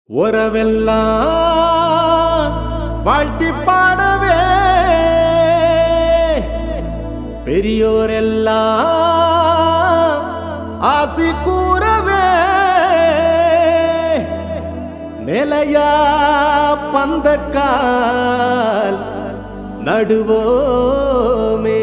ஒரவெல்லாம் வாழ்த்தி பாடவே பெரியோரெல்லாம் ஆசி கூறவே நிலையா பந்தக்கால் நடுவோமே.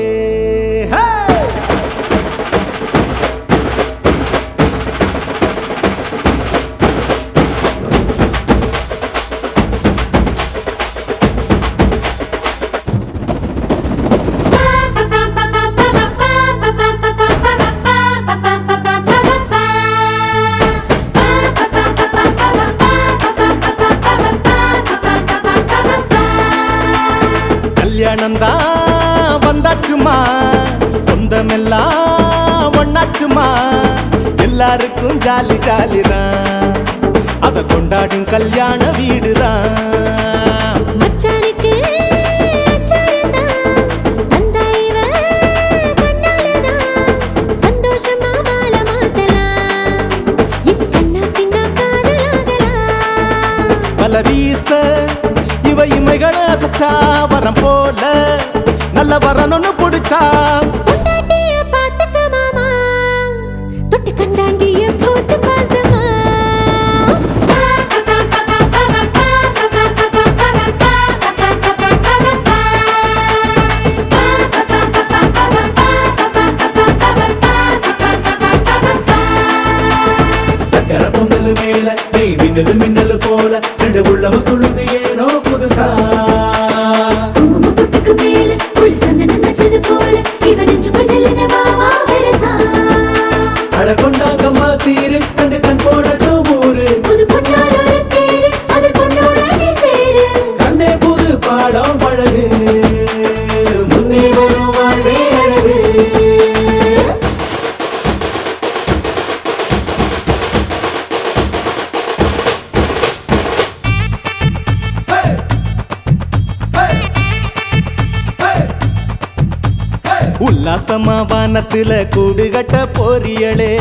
கல்யாணந்தா வந்தாச்சுமா, சொந்தமெல்லாம் ஒண்ணாச்சுமா, எல்லாருக்கும் ஜாலி ஜாலிதான், அத கொண்டாடும் கல்யாண வீடுதான். பல வீச இவ இமைகளை அசைச்சா வரம் போல நல்ல வரணும்னு பிடிச்சா பாத்துக்க மாமா தொட்டு கண்டாங்கிய போத்து பாசமா. சக்கர பொங்கல் மேல நீ மின்னது மின்னல் போல ரெண்டு உள்ளம துள்ளுது ஏனோ புதுசா. குங்கும பொட்டுக்கு மேல புளி சந்தனம் வச்சது போல இவ நெஞ்சுக்குள் ஜெல்லன வாவா வெரசா. அட கொண்டாங்கம்மா சீரு கண்டு கண் போடட்டும் ஊரு, புது பொன்னால ஒரு தேரு அதில் பொண்ணோட நீ சேரு. கண்ணே புது பாடம் பழகு, முன்னே வரும் வாழ்வே அழகு. உல்லாசமா வானத்துல கூடு கட்ட போறியளே,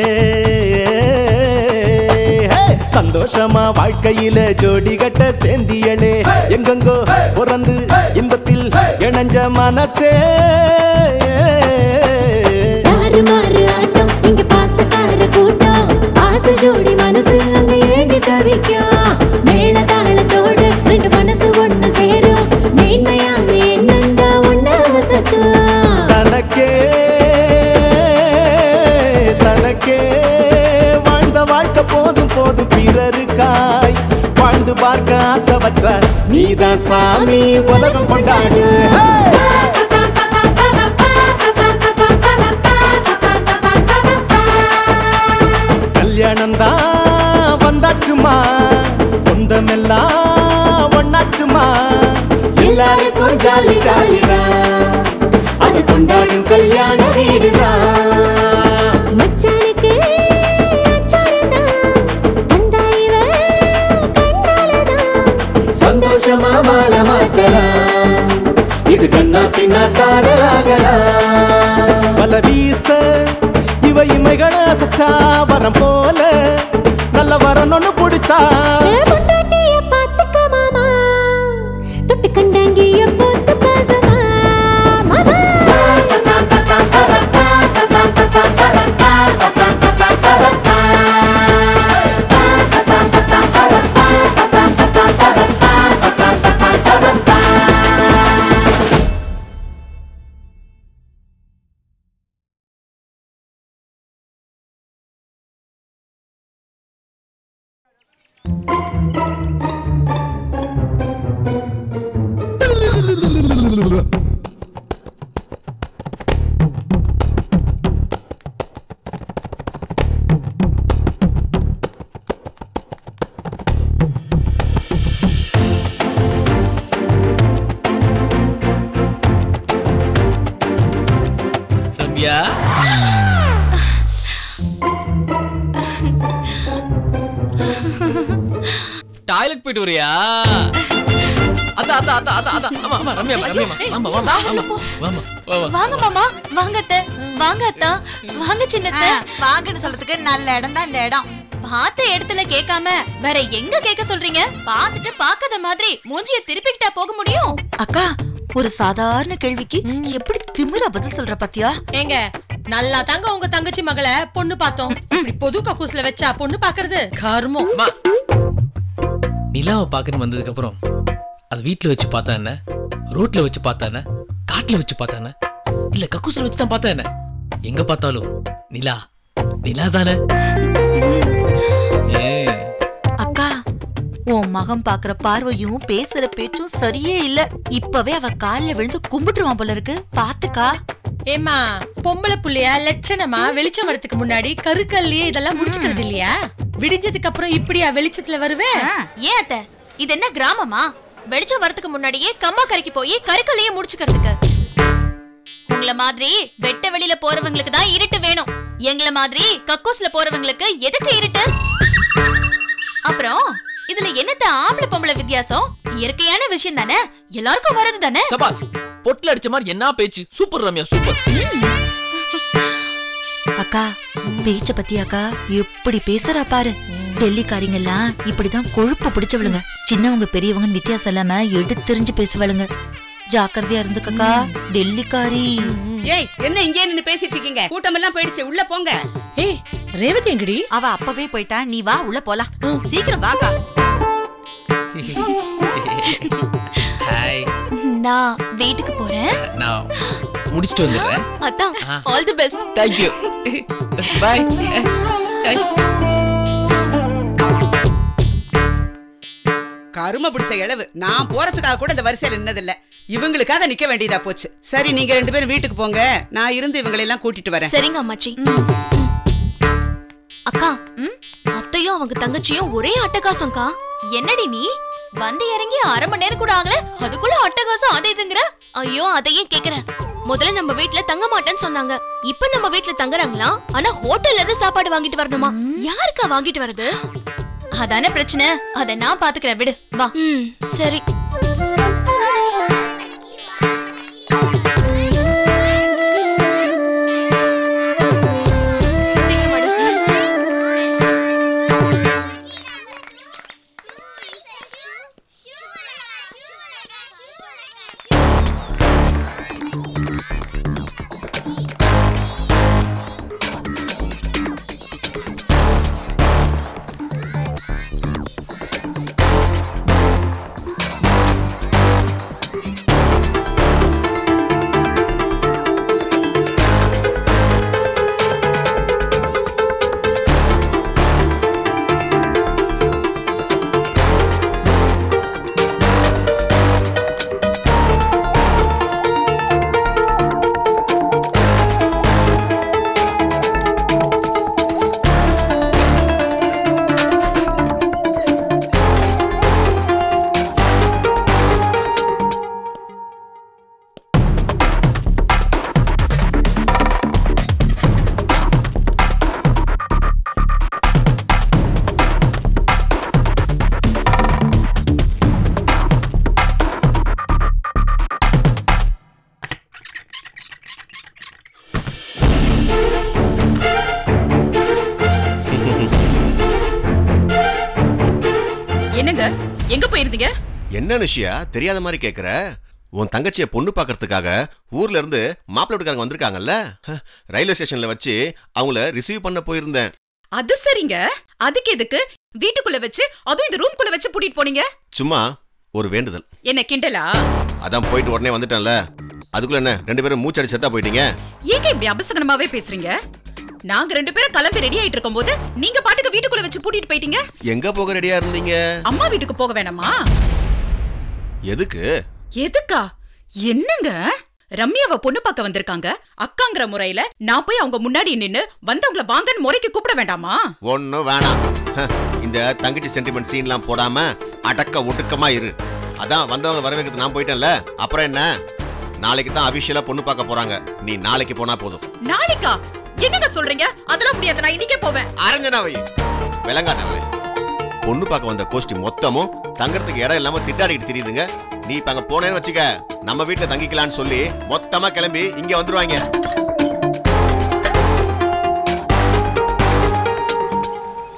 சந்தோஷமா வாழ்க்கையில ஜோடி கட்ட சேந்தியளே, எங்கெங்கோ பிறந்து இன்பத்தில் இணைஞ்ச மனசே. தாறுமாறு ஆட்டம் இங்க பாசக்கார கூட்டம், ஆசை ஜோடி மனசு அங்க ஏங்கி தவிக்கும். மேள தாளத்தோடு ரெண்டு மனசு ஒண்ணு சேரும், மேன்மையான எண்ணங்க ஒண்ணு வசக்கும். தனக்கே தனக்கே வாழ்ந்த வாழ்க்கை போதும் போதும், பிறருக்காய் வாழ்ந்து பார்க்க ஆசை வச்ச நீதான் சாமி, உலகம் கொண்டாடு. கல்யாணந்தா வந்தாச்சுமா, சொந்தமெல்லாம் ஒண்ணாச்சுமா, எல்லாருக்கும் ஜாலி ஜாலிதான், அது கொண்டாடும் கல்யாண வீடுதான். மச்சானுக்கு அச்சாரந்தான், வந்தா இவ கண்டாலதான், சந்தோஷமா மாலை மாத்தலாம், இது கண்ணா பின்னா காதலாகலாம். பல வீச இவ இமைகளை அசைச்சா வரம் போல நல்ல வரணும்னு பிடிச்சா பொண்டாட்டிய பாத்துக்க மாமா தொட்டு கண்டாங்கிய போத்து பாசமா. மாமா ரம்யா, டாய்லெட் போயிட்டு வரியா? அதான் அதான் அதான் அதான் அதான். ஆமா ஆமா ரம்யா ரம்யா ஆமா வாமா வாமா வாமா வாங்க மாமா, வாங்க அத்தை, வாங்க அத்தா, வாங்க சின்னத்தை. வாங்கன்னு சொல்றதுக்கு நல்ல இடம் தான் இந்த இடம். பார்த்த இடத்துல கேட்காம வேற எங்க கேட்க சொல்றீங்க? பார்த்துட்டு பார்க்காத மாதிரி மூஞ்சிய திருப்பிக்கிட்டா போக முடியும்? அக்கா, ஒரு சாதாரண கேள்விக்கு எப்படி திமிரா பதில் சொல்ற பாத்தியா? ஏங்க நல்லா தாங்க உங்க தங்கச்சி மகளை பொண்ணு பார்த்தோம். இப்படி பொது கக்கூஸ்ல வச்சா பொண்ணு பாக்குறது கர்மம். நிலாவை பாக்குன்னு வந்ததுக்கு அப்புறம் அது வீட்டுல வச்சு பார்த்தா என்ன, ரோட்ல வச்சு பார்த்தா என்ன, காட்டுல வச்சு பார்த்தா என்ன, இல்ல கக்கூஸ்ல வச்சு தான் பார்த்தா என்ன, எங்க பார்த்தாலும் நிலா நிலா தானே. அக்கா, உன் மகன் பாக்குற பார்வையும் பேசுற பேச்சும் சரியே இல்ல. இப்பவே அவ கால்ல விழுந்து கும்பிட்டுருவான் போல இருக்கு, பாத்துக்கா. ஏமா பொம்பளை புள்ளையா லட்சணமா வெளிச்சம் வரதுக்கு முன்னாடி கருக்கல்லையே இதெல்லாம் முடிச்சுக்கிறது இல்லையா? விடிஞ்சதுக்கு அப்புறம் இப்படியா வெளிச்சத்துல வருவேன்? ஏன் அத்தை, இது என்ன கிராமமா? வெளிச்சம் வரதுக்கு முன்னாடியே கம்மா கரைக்கு போய் கருக்கல்லையே முடிச்சுக்கிறதுக்கு. உங்கள மாதிரி வெட்ட வெளியில போறவங்களுக்கு தான் இருட்டு வேணும். எங்கள மாதிரி கக்கூஸ்ல போறவங்களுக்கு எதுக்கு இருட்டு? அப்புறம் இதுல என்னத்த ஆம்பளை பொம்பளை வித்தியாசம்? இயற்கையான விஷயம் தானே, எல்லாருக்கும் வரது தானே. சபாஸ், பொட்ல அடிச்ச மாதிரி என்ன பேச்சு. Super Ramya, super. அக்கா, பேச்ச பத்தி அக்கா எப்படி பேசுறா பாரு. டெல்லிக்காரிங்க எல்லாம் இப்படிதான் கொழுப்பு பிடிச்சவளுங்க. சின்னவங்க பெரியவங்கன்னு வித்தியாசம் இல்லாம எடுத்தெறிஞ்சு பேசுவாளுங்க. ஜாக்கிரதையா இருந்துக்கா டெல்லிக்காரி. ஏய், என்ன இங்கே நின்னு பேசிட்டு இருக்கீங்க? கூட்டம் எல்லாம் போயிடுச்சு, உள்ள போங்க. ஏய் ரேவதி எங்கடி? அவ அப்பவே போயிட்டா, நீ வா உள்ள போலாம். சீக்கிரம் வாக்கா. ஹாய், நான் வீட்டுக்கு போறேன். நான் முடிச்சிட்டு வந்துடுறேன். அதான், all the best. Thank you. Bye. கரும பிடிச்ச இளவு. நான் போறதுக்காக கூட இந்த வரிசையில நின்னதில்ல, இவங்களுக்காக நிக்க வேண்டியதா போச்சு. சரி, நீங்க 2 பேரும் வீட்டுக்கு போங்க, நான் இருந்து இவங்களை எல்லாம் கூட்டிட்டு வரேன். சரிங்க அம்மாச்சி. அக்கா, அத்தையும் அவங்க தங்கச்சியும் ஒரே அட்டகாசம்க்கா. என்னடி நீ வந்து இறங்கி 1/2 மணி நேரம் கூட ஆகல, அதுக்குள்ள அட்டகாசம் அதை இதுங்கற? ஐயோ, அதையே கேக்குறேன். முதல்ல நம்ம வீட்ல தங்க மாட்டேன்னு சொன்னாங்க, இப்ப நம்ம வீட்ல தங்குறாங்களா? ஆனா ஹோட்டல்ல இருந்து சாப்பாடு வாங்கிட்டு வரணுமா? யாருக்கா வாங்கிட்டு வரது? அதானே பிரச்சனை. அத நான் பாத்துக்கிறேன், விடு. வா. சரி. என்னங்க, எங்க போயிருந்தீங்க? என்ன நிஷியா தெரியாத மாதிரி கேக்குற? உன் தங்கச்சியை பொண்ணு பாக்கிறதுக்காக ஊர்ல இருந்து மாப்பிள்ளை வீட்டுக்காரங்க வந்திருக்காங்கல்ல, ரயில்வே ஸ்டேஷன்ல வச்சு அவங்கள ரிசீவ் பண்ண போயிருந்தேன். அது சரிங்க. அதுக்கு எதுக்கு வீட்டுக்குள்ள வச்சு, அதுவும் இந்த ரூம்குள்ள வச்சு பூட்டிட்டு போனீங்க? சும்மா ஒரு வேண்டுதல். என்ன கிண்டலா? அதான் போயிட்டு உடனே வந்துட்டேன்ல, அதுக்குள்ள என்ன 2 பேரும் மூச்சடி செத்தா போயிட்டீங்க? ஏங்க இப்படி அபசகனமாவே பேசுறீங்க? நாங்க 2 பேரும் கிளம்பி ரெடி ஆயிட்டு இருக்கும்போது நீங்க பாட்டுக்கு வீட்டுக்குள்ள வச்சு பூட்டிட்டு போயிட்டீங்க. எங்க போக ரெடியா இருந்தீங்க? அம்மா வீட்டுக்கு போக வேணாமா? எதுக்கு? எதுக்கா? என்னங்க, ரம்யாவை பொண்ணு பார்க்க வந்திருக்காங்க. அக்காங்கிற முறையில நான் போய் அவங்க முன்னாடி நின்னு வந்தவங்கள வாங்கன்னு முறைக்கு கூப்பிட வேண்டாமா? ஒன்னும் வேணாம். இந்த தங்கச்சி சென்டிமெண்ட் சீன்லாம் போடாம அடக்க ஒடுக்கமா இரு. அதான் வந்தவங்க வரவேற்கிறது நான் போயிட்டேன்ல, அப்புறம் என்ன? நாளைக்கு தான் அபிஷியலா பொண்ணு பார்க்க போறாங்க. நீ நாளைக்கு போனா போதும். நாளைக்கா? என்னங்க சொல்றீங்க? அதெல்லாம் முடியாது, நான் இன்னைக்கே போவேன். அரஞ்சனாவை விளங்காதவளே, பொண்ணு பார்க்க வந்த கோஷ்டி மொத்தமும் தங்கறதுக்கு இடம் இல்லாம திட்டாடிக்கிட்டு தெரியுதுங்க. நீ இப்ப அங்க போனேன்னு வச்சுக்க, நம்ம வீட்டுல தங்கிக்கலான்னு சொல்லி மொத்தமா கிளம்பி இங்க வந்துருவாங்க.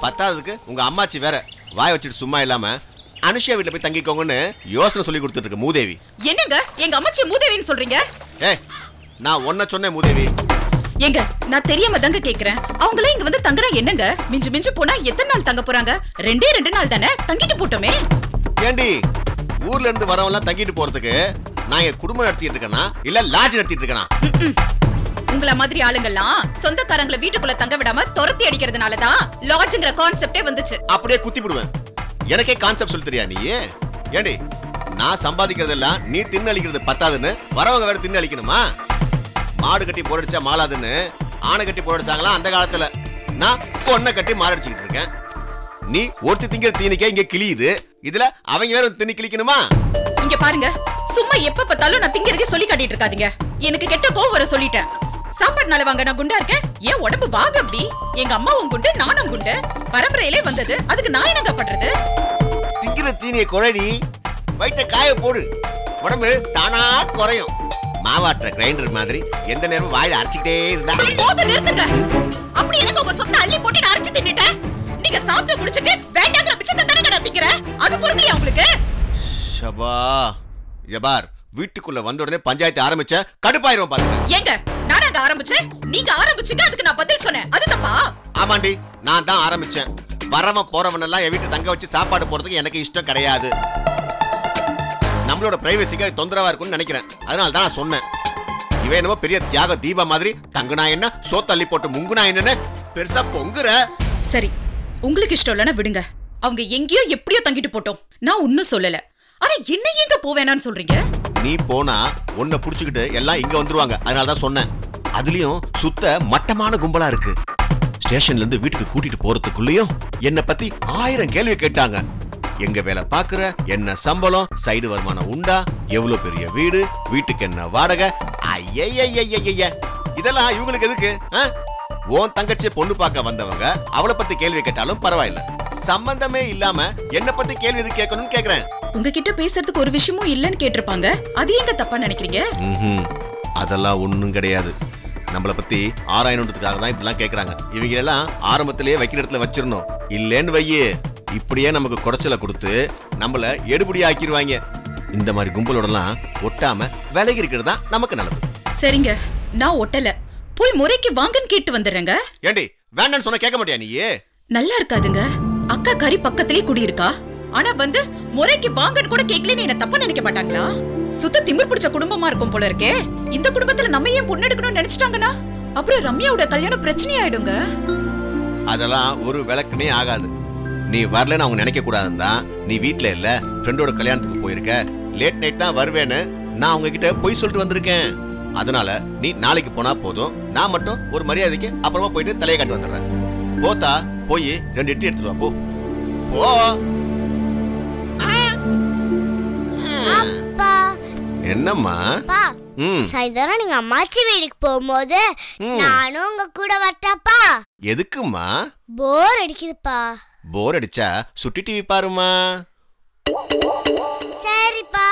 பத்தாததுக்கு உங்க அம்மாச்சி வேற வாய் வச்சுட்டு சும்மா இல்லாம அனுஷியா வீட்டுல போய் தங்கிக்கோங்கன்னு யோசனை சொல்லி கொடுத்துட்டு இருக்கு மூதேவி. என்னங்க எங்க அம்மாச்சி மூதேவின்னு சொல்றீங்க? நான் ஒன்ன சொன்னேன் மூதேவி. எங்க நான் தெரியாம தாங்க கேக்குறேன். அவங்களே இங்க வந்து தங்குறா என்னங்க? மிஞ்சு மிஞ்சு போனா எத்தனை நாள் தங்க போறாங்க? 2 நாள் தானே, தங்கிட்டு போட்டோமே. ஏண்டி ஊர்ல இருந்து வரவெல்லாம் தங்கிட்டு போறதுக்கு நான் என் குடும்பம் நடத்திட்டு இருக்கேனா இல்ல லாட்ஜ் நடத்திட்டு இருக்கேனா? உங்கள மாதிரி ஆளுங்கெல்லாம் சொந்தக்காரங்களை வீட்டுக்குள்ள தங்க விடாம துரத்தி அடிக்கிறதுனாலதான் லாட்ஜ்ங்கிற கான்செப்டே வந்துச்சு. அப்படியே குத்தி விடுவேன். எனக்கே கான்செப்ட் சொல்லி தெரியா நீ? ஏண்டி நான் சம்பாதிக்கிறதெல்லாம் நீ தின்னு அளிக்கிறது பத்தாதுன்னு வரவங்க வேற தின்னு அளிக்கணுமா? மாடு கட்டி போரடிச்சா மாளாதுன்னு ஆணை கட்டி போரடிச்சாங்களா அந்த காலத்துல. நான் பொண்ணை கட்டி மாரடிச்சுக்கிட்டு இருக்கேன். நீ ஒருத்தி திங்கிற தீனிக்கே இங்க கிளியுது, இதுல அவங்க வேற திணி கிளிக்கணுமா? இங்க பாருங்க, சும்மா எப்ப பார்த்தாலும் நான் திங்கிறதே சொல்லி காட்டிட்டு இருக்காதீங்க. எனக்கு கெட்ட கோவம் வர சொல்லிட்டேன். சாப்பாடுனால வாங்க நான் குண்டா இருக்கேன், ஏன் உடம்பு வாங்க அப்படி? எங்க அம்மாவும் குண்டு நானும் குண்டு, பரம்பரையிலே வந்தது, அதுக்கு நான் என்னங்க பண்றது? திங்கிற தீனியை குறைடி, வயிற்ற காய போடு, உடம்பு தானா குறையும். மாவாட்டுற கிரைண்டர் மாதிரி எந்த நேரமும் வாயில அரைச்சிக்கிட்டே இருந்தா போதும், நிறுத்துங்க. அப்படி எனக்கு உங்க சொத்தை அள்ளி போட்டு நான் அரைச்சு தின்னுட்டேன். நீங்க சாப்பிட்டு முடிச்சிட்டு வேண்டாங்கிற பிச்சத்தை தானே நடத்திக்கிற, அது பொறுமையா உங்களுக்கு? ஷபா ஜபார், வீட்டுக்குள்ள வந்த உடனே பஞ்சாயத்து ஆரம்பிச்ச கடுப்பாயிரும் பாருங்க. ஏங்க நானாங்க ஆரம்பிச்சேன், நீங்க ஆரம்பிச்சீங்க, அதுக்கு நான் பதில் சொன்னேன், அது தப்பா? ஆமாண்டி, நான் தான் ஆரம்பிச்சேன். வரவன் போறவன் எல்லாம் என் வீட்டு தங்க வச்சு சாப்பாடு போறதுக்கு எனக்கு இஷ்டம் கிடையாது. நம்மளோட பிரைவசிக்கு தொந்தரவா இருக்கும்னு நினைக்கிறேன். அதனால தான் நான் சொன்னேன். இவன் என்னமோ பெரிய தியாக தீபா மாதிரி தங்குனா என்ன சோத்தள்ளி போட்டு முங்குனா என்னன்னு பெருசா பொங்குற. சரி, உங்களுக்கு இஷ்டம் இல்லைன்னா விடுங்க. அவங்க எங்கேயோ எப்படியோ தங்கிட்டு போட்டோம், நான் ஒன்னும் சொல்லல. ஆனா என்ன எங்க போவேனான்னு சொல்றீங்க? நீ போனா உன்னை புடிச்சுக்கிட்டு எல்லாம் இங்க வந்துருவாங்க, அதனாலதான் சொன்னேன். அதுலயும் சுத்த மட்டமான கும்பலா இருக்கு. ஸ்டேஷன்ல இருந்து வீட்டுக்கு கூட்டிட்டு போறதுக்குள்ளயும் என்ன பத்தி 1000 கேள்வி கேட்டாங்க. எங்க வேலை பாக்குற, என்ன சம்பளம், சைடு வருமானம் உண்டா, எவ்வளவு பெரிய வீடு, வீட்டுக்கு என்ன வாடகை, ஐய இதெல்லாம் இவங்களுக்கு எதுக்கு? ஓன் தங்கச்சி பொண்ணு பார்க்க வந்தவங்க அவளை பத்தி கேள்வி கேட்டாலும் பரவாயில்ல, சம்பந்தமே இல்லாம என்ன பத்தி கேள்வி எது கேட்கணும்னு கேக்குறேன். உங்ககிட்ட பேசுறதுக்கு ஒரு விஷயமும் இல்லன்னு கேட்டிருப்பாங்க, அது எங்க தப்பா நினைக்கிறீங்க? அதெல்லாம் ஒண்ணும் கிடையாது. நம்மளை பத்தி ஆராயணுன்றதுக்காக தான் இப்படிலாம் கேக்குறாங்க. இவங்க எல்லாம் ஆரம்பத்திலேயே வைக்கிற இடத்துல வச்சிடணும். இல்லேன்னு வையே இப்படியே நமக்கு குடைச்சலை கொடுத்து நம்மள எடுபடி ஆக்கிடுவாங்க. இந்த மாதிரி கும்பலோடலாம் ஒட்டாம விலகி இருக்கிறது தான் நமக்கு நல்லது. சரிங்க, நான் ஒட்டல, போய் முறைக்கு வாங்கன்னு கேட்டு வந்துடுறேங்க. ஏண்டி வேண்டான்னு சொன்ன கேட்க மாட்டியா நீ? நல்லா இருக்காதுங்க. அக்கா கறி பக்கத்திலே குடியிருக்கா, ஆனா வந்து முறைக்கு வாங்கன்னு கூட கேட்கலன்னு என்ன தப்பா நினைக்க மாட்டாங்களா? சுத்த திமிர் பிடிச்ச குடும்பமா இருக்கும் போல இருக்கே. இந்த குடும்பத்துல நம்ம ஏன் பொண்ணு எடுக்கணும்னு நினைச்சிட்டாங்கன்னா அப்புறம் ரம்யாவோட கல்யாணம் பிரச்சனை ஆயிடுங்க. அதெல்லாம் ஒரு விளக்குனே ஆகாது. நீ வரலன்னு அவங்க நினைக்க கூடாதுன்னு தான் நீ வீட்டுல இல்ல ஃப்ரெண்டோட கல்யாணத்துக்கு போயிருக்க, லேட் நைட் தான் வருவேன்னு நான் அவங்க கிட்ட போய் சொல்லிட்டு வந்திருக்கேன். அதனால நீ நாளைக்கு போனா போதும், நான் மட்டும் ஒரு மரியாதைக்கு அப்புறமா போயிட்டு தலையை காட்டு வந்துடுறேன். போத்தா போய் 2 இட்லி எடுத்துட்டு வா போ. போ. அப்பா என்னம்மா? சாயந்தரம் நீங்க அம்மாச்சி வீட்டுக்கு போகும்போது நானும் உங்க கூட வரட்டாப்பா? எதுக்குமா? போர் அடிக்குதுப்பா. போர் அடிச்சா சுட்டி டிவி பாருமா. சரிப்பா.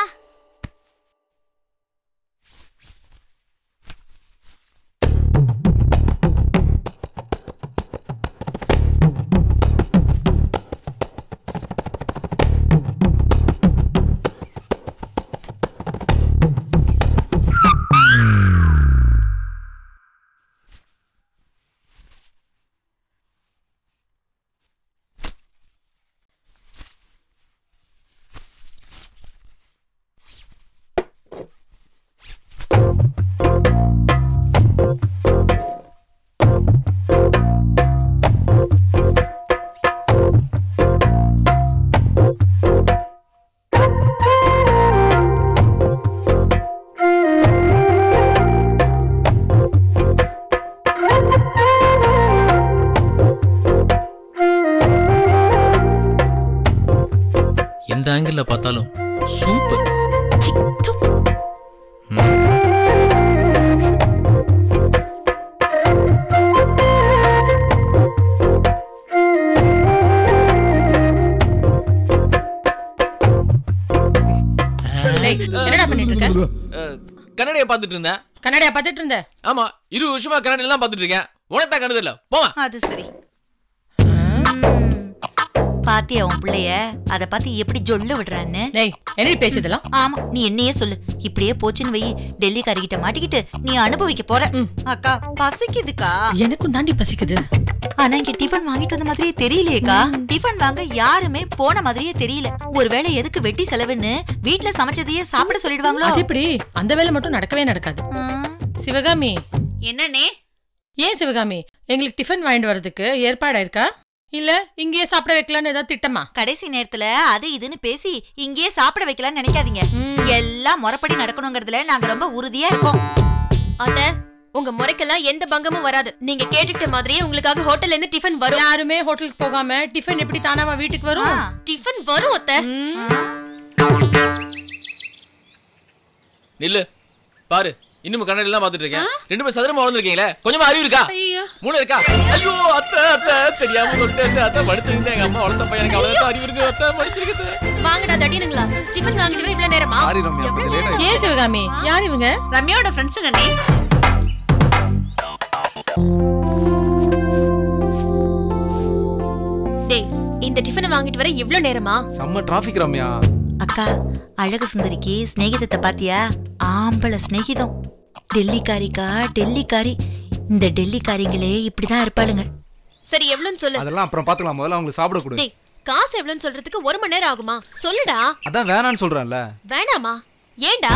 எந்த ஆங்கிள் பார்த்தாலும் சூப்பர். என்னடா பண்ணிட்டு இருக்க? கன்னடையை பார்த்துட்டு இருந்தேன். கன்னடையா பார்த்துட்டு இருந்த? ஆமா, 20 வருஷமா கன்னடையில தான் பார்த்துட்டு இருக்கேன். உனக்கு தான் கண்டது இல்ல, போமா. அது சரி. பாத்தியா உன் பிள்ளைய அத பாத்து எப்படி ஜொல்ல விடுறான்னு. என்னடி பேச்சதெல்லாம்? ஆமா, நீ என்னையே சொல்லு. இப்படியே போச்சுன்னு வை, டெல்லிக்காரிகிட்ட மாட்டிக்கிட்டு நீ அனுபவிக்க போற. அக்கா பசிக்குதுக்கா. எனக்கும் தாண்டி பசிக்குது. ஆனா இங்க டிஃபன் வாங்கிட்டு வந்த மாதிரியே தெரியலையேக்கா. டிஃபன் வாங்க யாருமே போன மாதிரியே தெரியல. ஒருவேளை எதுக்கு வெட்டி செலவுன்னு வீட்டுல சமைச்சதையே சாப்பிட சொல்லிடுவாங்களோ? அது எப்படி? அந்த வேலை மட்டும் நடக்கவே நடக்காது. சிவகாமி. என்னன்னே? ஏன் சிவகாமி, எங்களுக்கு டிஃபன் வாங்கிட்டு வரதுக்கு ஏற்பாடா இருக்கா? இல்ல இங்கேயே சாப்பிட வைக்கலான்னு ஏதாவது திட்டமா? கடைசி நேரத்துல அது இதுன்னு பேசி இங்கேயே சாப்பிட வைக்கலாம்னு நினைக்காதீங்க. எல்லாம் முறைப்படி நடக்கணுங்கிறதுல நாங்க ரொம்ப உறுதியா இருக்கோம். அத உங்க முறைக்கெல்லாம் எந்த பங்கமும் வராது. நீங்க கேட்டுக்கிட்ட மாதிரியே உங்களுக்காக ஹோட்டல்ல இருந்து டிஃபன் வரும். யாருமே ஹோட்டலுக்கு போகாம டிஃபன் எப்படி தானாவா வீட்டுக்கு வரும்? டிஃபன் வரும் அத்தை. நில்லு பாரு, இன்னும் கண்ணாடி எல்லாம் பாத்துட்டு இருக்கேன். ரெண்டு பேரும் சதுரமா வளர்ந்துருக்கீங்களே, கொஞ்சமா அறிவு இருக்கா? மூணு இருக்கா? ஐயோ அத்தை அத்தை தெரியாம சொல்லிட்டு அத்தை படிச்சிருந்தேன். எங்க அம்மா வளர்த்த பையனுக்கு அவ்வளவு அறிவு இருக்கு. அத்தை படிச்சிருக்கு. வாங்கடா தடினுங்களா, டிஃபன் வாங்கிட்டு வர இவ்வளவு நேரமா? ஏன் சிவகாமி, யார் இவங்க? ரம்யாவோட ஃப்ரெண்ட்ஸுங்க அண்ணே. டேய், இந்த டிஃபனை வாங்கிட்டு வர இவ்வளவு நேரமா? செம்ம டிராஃபிக் ரம்யா. அக்கா, அழகு சுந்தரிக்கு ஸ்நேகிதத்தை பாத்தியா? ஆம்பளை ஸ்நேகிதம். டெல்லிக்காரிக்கா, டெல்லிக்காரி. இந்த டெல்லிக்காரிங்களே இப்படிதான் இருப்பாளுங்க. சரி எவ்வளவுன்னு சொல்லு. அதெல்லாம் அப்புறம் பாத்துக்கலாம், முதல்ல அவங்களுக்கு சாப்பிட கொடு. டேய், காசு எவ்வளவுன்னு சொல்றதுக்கு 1 மணி நேரம் ஆகுமா? சொல்லுடா. அதான் வேணான்னு சொல்றேன்ல. வேணாமா? ஏன்டா?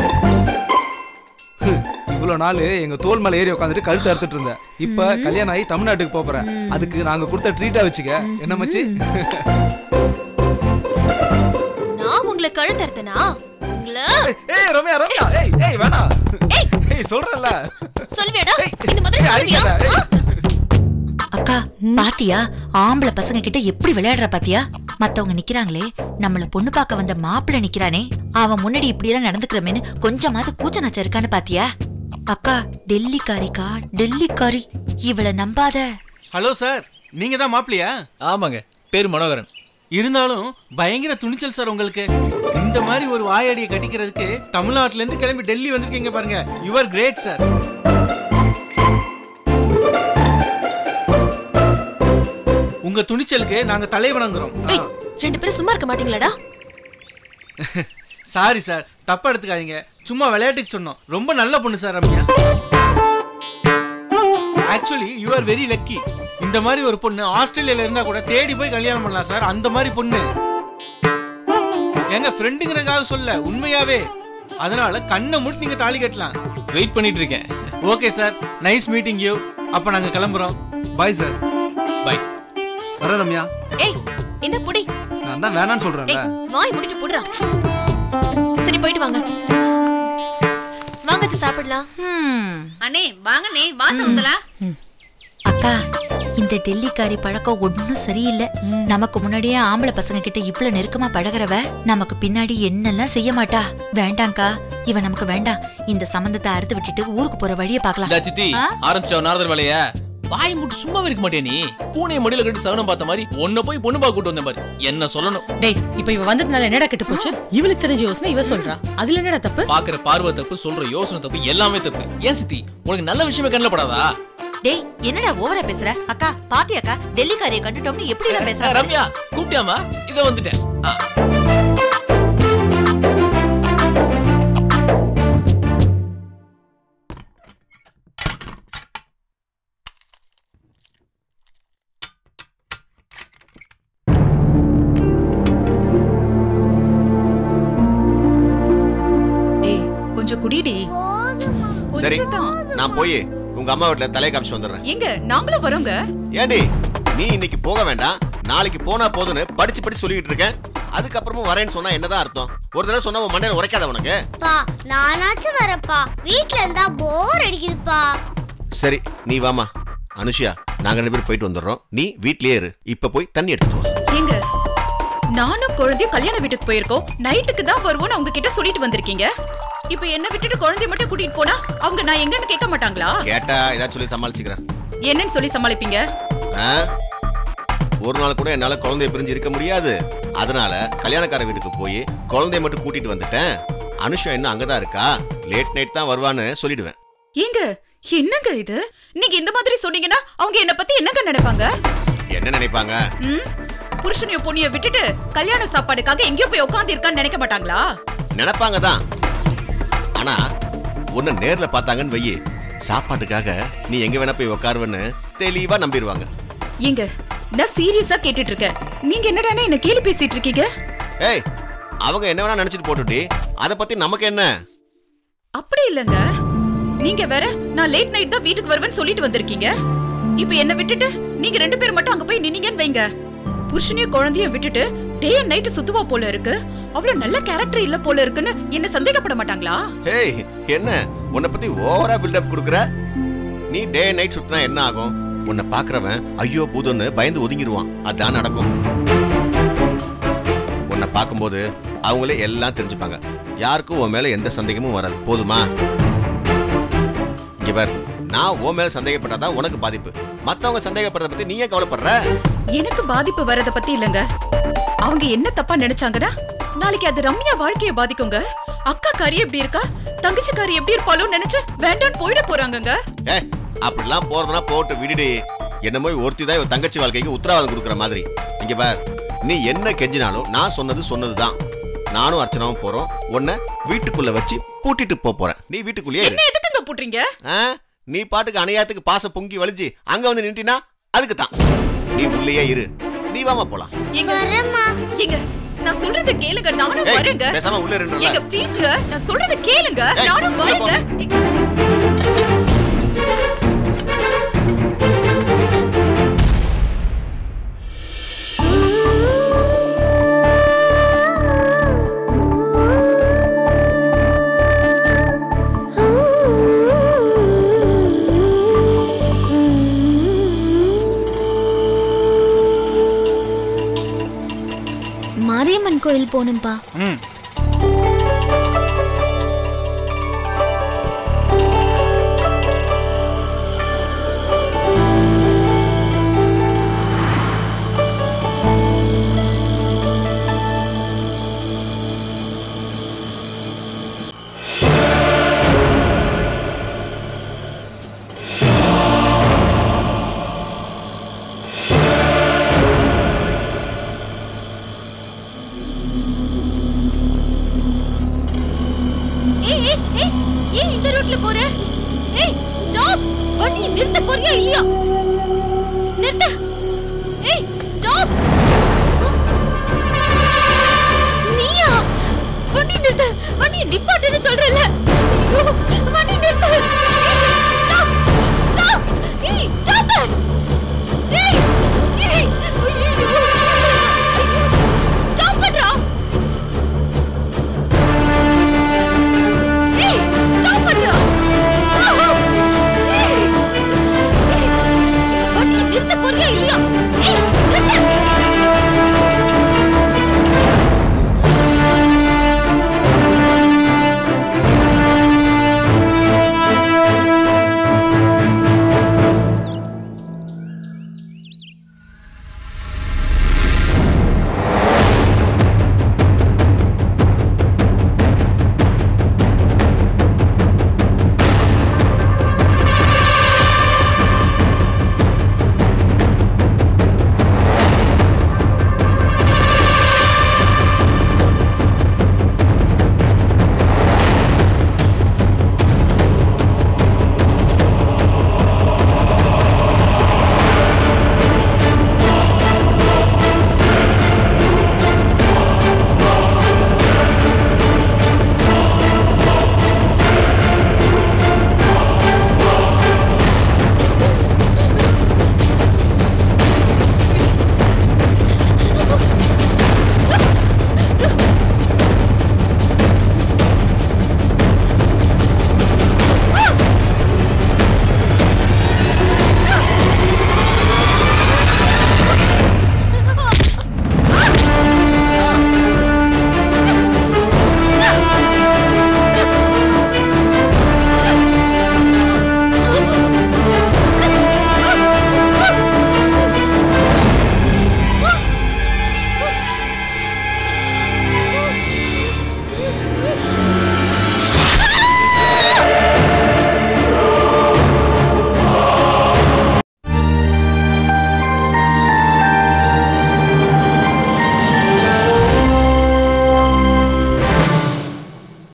இவ்வளவு நாள் எங்க தோல் மேல ஏறி உட்காந்துட்டு கழுத்து அறுத்துட்டு இருந்தேன். இப்ப கல்யாணம் ஆகி தமிழ்நாட்டுக்கு போறேன். அதுக்கு நாங்க கொடுத்த ட்ரீட்டா வச்சுக்க. என்ன மச்சி? நான் உங்களை கழுத்து அறுத்தனா? உங்களை ஏய் ரம்யா ரம்யா, ஏய் ஏய் வேணா. ஏய் சொல்றேன்ல. சொல்வேடா? இந்த மாதிரி சொல்வியா? அக்கா பாத்தியா, ஆம்பளை பசங்க கிட்ட எப்படி விளையாடுற பாத்தியா? மத்தவங்க நிக்கிறாங்களே, நம்மள பொண்ணு பார்க்க வந்த மாப்பிள்ள நிக்கிறானே, அவன் முன்னாடி இப்படி எல்லாம் நடந்துக்கிறமேன்னு கொஞ்சமாவது கூச்ச நச்ச இருக்கான்னு பாத்தியா? அக்கா டெல்லிக்காரிக்கா, டெல்லிக்காரி. இவளை நம்பாத. ஹலோ சார், நீங்க தான் மாப்பிள்ளையா? ஆமாங்க, பேரு மனோகரன். இருந்தாலும் பயங்கர துணிச்சல் சார் உங்களுக்கு. இந்த மாதிரி ஒரு வாயடியை கட்டிக்கிறதுக்கு தமிழ்நாட்டுல இருந்து கிளம்பி டெல்லி வந்திருக்கீங்க பாருங்க. You are great sir. உங்க துணிச்சலுக்கு நாங்க தலை வணங்குறோம். ரெண்டு பேரும் சும்மா இருக்க மாட்டீங்களாடா? சாரி சார், தப்பா எடுத்துக்காதீங்க. சும்மா விளையாட்டுக்கு சொன்னோம். ரொம்ப நல்ல பொண்ணு sir Ramya. Actually you are very lucky. இந்த மாதிரி ஒரு பொண்ணு ஆஸ்திரேலியால இருந்தா கூட தேடி போய் கல்யாணம் பண்ணலாம் சார். அந்த மாதிரி பொண்ணு எங்க ஃப்ரெண்டுங்கிறதுக்காக சொல்ல, உண்மையாவே. அதனால கண்ணை மூடி நீங்க தாலி கட்டலாம். வெயிட் பண்ணிட்டு இருக்கேன். Okay sir, nice meeting you. அப்ப நாங்க கிளம்புறோம். Bye sir. பை. வர ரம்யா. ஏய், இந்த புடி. நான் தான் வேணான்னு சொல்றேன்ல. வாய் மூடிட்டு புடுறா. சரி போயிட்டு வாங்க. வாங்க சாப்பிடலாம். அண்ணே வாங்கண்ணே, வாசம் உங்களா? அக்கா, இந்த டெல்லிக்காரி பழக்கம் ஒன்னும் சரியில்லை. நமக்கு முன்னாடியே ஆம்பளை பசங்க கிட்ட இவ்வளவு நெருக்கமா பழகிறவ நமக்கு பின்னாடி என்னெல்லாம் செய்ய மாட்டா. வேண்டாங்கா, இவன் நமக்கு வேண்டாம். இந்த சம்பந்தத்தை அறுத்து விட்டுட்டு ஊருக்கு போற வழியை பாக்கலாம். சித்தி ஆரம்பிச்சா நாரதர் வேலைய வாய் மூட்டு சும்மா இருக்க மாட்டே நீ. பூனையை மடியில கட்டி சவனம் பார்த்த மாதிரி ஒன்ன போய் பொண்ணு பார்க்க கூட்டு வந்த மாதிரி என்ன சொல்லணும்? டேய், இப்ப இவ வந்ததுனால என்னடா கெட்டு போச்சு? இவளுக்கு தெரிஞ்ச யோசனை இவ சொல்றா, அதுல என்னடா தப்பு? பாக்குற பார்வை தப்பு, சொல்ற யோசனை தப்பு, எல்லாமே தப்பு. ஏன் சித்தி, உனக்கு நல்ல விஷயமே கண்ணில் படாதா? டேய், என்னடா ஓவரா பேசுற? அக்கா பாத்தியாக்கா, டெல்லிக்காரியை கண்டுட்டோம்னு எப்படி எல்லாம் பேசுற? ரம்யா கூப்பிட்டியாமா? இத வந்துட்டேன். கொஞ்சம் குடிடி. சரி, நான் போய் உங்க அம்மா வீட்டுல தலையை காமிச்சு வந்துடுறேன். எங்க நாங்களும் வரோங்க. ஏண்டி நீ இன்னைக்கு போக வேண்டாம், நாளைக்கு போனா போதுன்னு படிச்சு படிச்சு சொல்லிட்டு இருக்கேன். அதுக்கப்புறமும் வரேன்னு சொன்னா என்னதான் அர்த்தம்? ஒரு தடவை சொன்னா உன் மண்டையில உரைக்காத உனக்கு? பா, நானாச்சும் வரப்பா. வீட்ல இருந்தா போர் அடிக்குதுப்பா. சரி நீ வாமா. அனுஷியா, நாங்க 2 பேரும் போயிட்டு வந்துடுறோம். நீ வீட்லயே இரு. இப்ப போய் தண்ணி எடுத்துட்டு வா. எங்க நானும் குழந்தையும் கல்யாண வீட்டுக்கு போயிருக்கோம். நைட்டுக்கு தான் வருவோம்னு அவங்க கிட்ட சொல்லிட்டு வந்திருக்கீங்க. இப்ப என்ன விட்டுட்டு குழந்தைய மட்டும் கூட்டிட்டு போனா அவங்க நான் எங்கன்னு கேட்க மாட்டாங்களா? கேட்டா ஏதாவது சொல்லி சமாளிச்சுக்கிறேன். என்னன்னு சொல்லி சமாளிப்பீங்க? ஒரு நாள் கூட என்னால குழந்தைய பிரிஞ்சு இருக்க முடியாது. அதனால கல்யாணக்கார வீட்டுக்கு போய் குழந்தைய மட்டும் கூட்டிட்டு வந்துட்டேன். அனுஷா இன்னும் அங்கதான் இருக்கா, லேட் நைட் தான் வருவான்னு சொல்லிடுவேன். ஏங்க என்னங்க இது? நீங்க இந்த மாதிரி சொன்னீங்கன்னா அவங்க என்ன பத்தி என்னங்க நினைப்பாங்க? என்ன நினைப்பாங்க? புருஷனையும் பொண்ணையும் விட்டுட்டு கல்யாண சாப்பாடுக்காக எங்கேயோ போய் உட்கார்ந்து இருக்கான்னு நினைக்க மாட்டாங்களா? நினைப்பாங்க தான். ஆனா உன்னை நேர்ல பார்த்தாங்கன்னு வையே, சாப்பாட்டுக்காக நீ எங்க வேணா போய் உட்காருவன்னு தெளிவா நம்பிடுவாங்க. ஏங்க, நான் சீரியஸா கேட்டுட்டு இருக்கேன். நீங்க என்னடானே என்ன கேலி பேசிட்டு இருக்கீங்க? ஏய், அவங்க என்ன வேணா நினைச்சிட்டு போட்டுடி, அத பத்தி நமக்கு என்ன? அப்படி இல்லங்க, நீங்க வேற நான் லேட் நைட் தான் வீட்டுக்கு வருவேன்னு சொல்லிட்டு வந்திருக்கீங்க. இப்ப என்ன விட்டுட்டு நீங்க 2 பேர் மட்டும் அங்க போய் நின்னீங்கன்னு வைங்க, புருஷனையும் குழந்தையும் விட்டுட்டு டே அண்ட் நைட் சுத்துவா போல இருக்கு, அவ்வளவு நல்ல கேரக்டர் இல்ல போல இருக்குன்னு என்ன சந்தேகப்பட மாட்டாங்களா? ஏய், என்ன உன்னை பத்தி ஓவரா பில்டப் கொடுக்குற? நீ டே அண்ட் நைட் சுத்தினா என்ன ஆகும்? உன்னை பாக்குறவன் ஐயோ பூதன்னு பயந்து ஒதுங்கிடுவான். அதான் நடக்கும். உன்னை பார்க்கும்போது அவங்களே எல்லாம் தெரிஞ்சுப்பாங்க. யாருக்கும் உன் மேல எந்த சந்தேகமும் வராது. போதுமா? இங்க பார், நான் உன் மேல சந்தேகப்பட்டாதான் உனக்கு பாதிப்பு. மத்தவங்க சந்தேகப்படுறத பத்தி நீ ஏன் கவலைப்படுற? எனக்கு பாதிப்பு வரத பத்தி இல்லங்க. அவங்க என்ன தப்பா நினைச்சாங்கன்னா நாளைக்கு அது ரம்யா வாழ்க்கைய பாதிக்குங்க. அக்கா காரி எப்படி இருக்கா, தங்கச்சி காரி எப்படி இருப்பாலும் நினைச்சு வேண்டான்னு போயிட போறாங்கங்க. அப்படிலாம் போறதுனா போட்டு விடுடி. என்னமோ ஒருத்திதான் இவன் தங்கச்சி வாழ்க்கைக்கு உத்தரவாதம் கொடுக்குற மாதிரி. இங்க பார், நீ என்ன கெஞ்சினாலும் நான் சொன்னதுதான். நானும் அர்ச்சனாவும் போறோம். உன்னை வீட்டுக்குள்ள வச்சு பூட்டிட்டு போறேன். நீ வீட்டுக்குள்ளேயே என்ன எதுக்குங்க பூட்டுறீங்க? நீ பாட்டுக்கு அணையாத்துக்கு பாச பொங்கி வலிஞ்சு அங்க வந்து நின்றினா அதுக்கு தான். நீ உள்ளேயே இரு. நீ வாமா போலாம். நான் சொல்றத கேளுங்க, நானும் வரேங்க. பேசாம உள்ள இருங்க. ஏங்க ப்ளீஸ்ங்க, நான் சொல்றத கேளுங்க, நானும் வரேங்க. மாரியம்மன் கோயில் போணும்பா. நிறுத்த போறியா இல்லையா? நிறுத்த. ஏய் ஸ்டாப். நீயா? வண்டி நிறுத்த. வண்டி நிப்பாட்டுன்னு சொல்றல. ஐயோ வண்டி நிறுத்த.